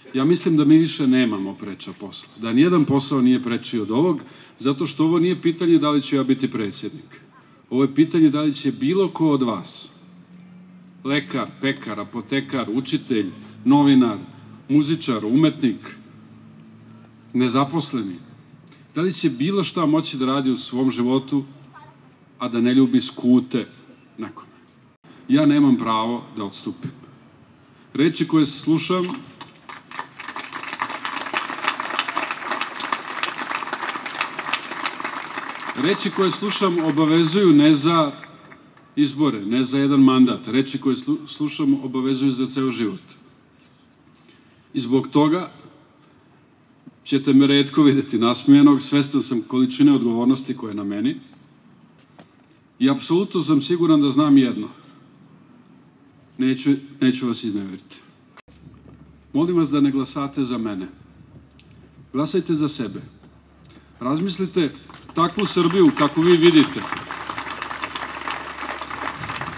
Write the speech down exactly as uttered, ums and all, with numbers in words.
Ja mislim da mi više nemamo preča posla. Da nijedan posao nije preči od ovog, zato što ovo nije pitanje da li ću ja biti predsjednik. Ovo je pitanje da li će bilo ko od vas, lekar, pekar, apotekar, učitelj, novinar, muzičar, umetnik, nezaposleni, da li će bilo šta moći da radi u svom životu, a da ne ljubi skute nekome. Ja nemam pravo da odstupim. Reči koje slušam Reči koje slušam obavezuju ne za izbore, ne za jedan mandat. Reči koje slušam obavezuju za ceo život. I zbog toga ćete me retko videti nasmijenog, svestan sam količine odgovornosti koja je na meni i apsolutno sam siguran da znam jedno. Neću, neću vas izneveriti. Molim vas da ne glasate za mene. Glasajte za sebe. Razmislite takvu Srbiju kako vi vidite.